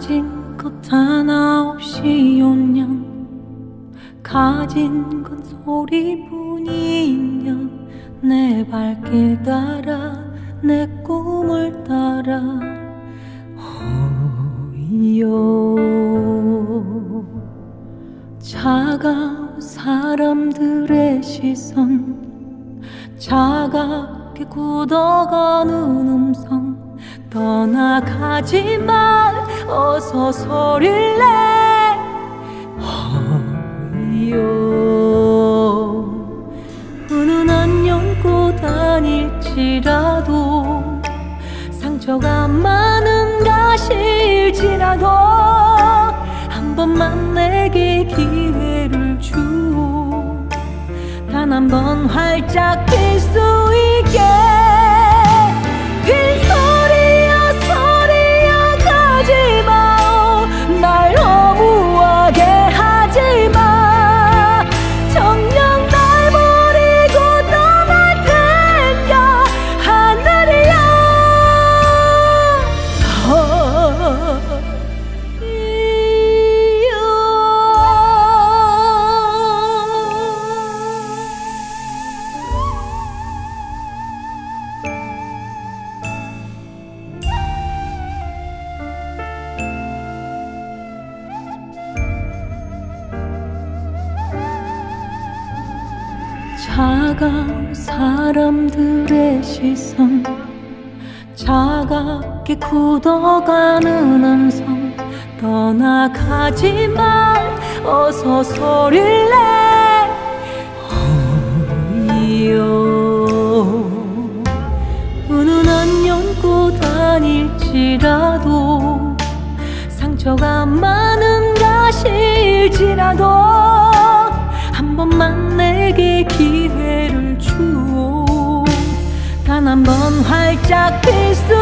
가진 것 하나 없이 온 년, 가진 건 소리뿐인 년, 내 발길 따라 내 꿈을 따라 호이요. 차가운 사람들의 시선, 차갑게 굳어가는 음성, 떠나가지만 어서 소리를 내 호이요. 은은한 연꽃 아닐지라도, 상처가 많은 가시일지라도, 한 번만 내게 기회를 주오. 단 한 번 활짝 필 수 있게. 빈소리야 소리야 가지마, 날 허무하게 하지마. 정녕 날 버리고 떠날 텐가 하늘이야. 차가운 사람들의 시선, 차갑게 굳어가는 음성, 떠나가지만 어서 소리를 내 호이요. 은은한 연꽃 아닐지라도, 상처가 많은 가시일지라도, 한 번만 내게 기회를 주오. 단 한 번 활짝 필 수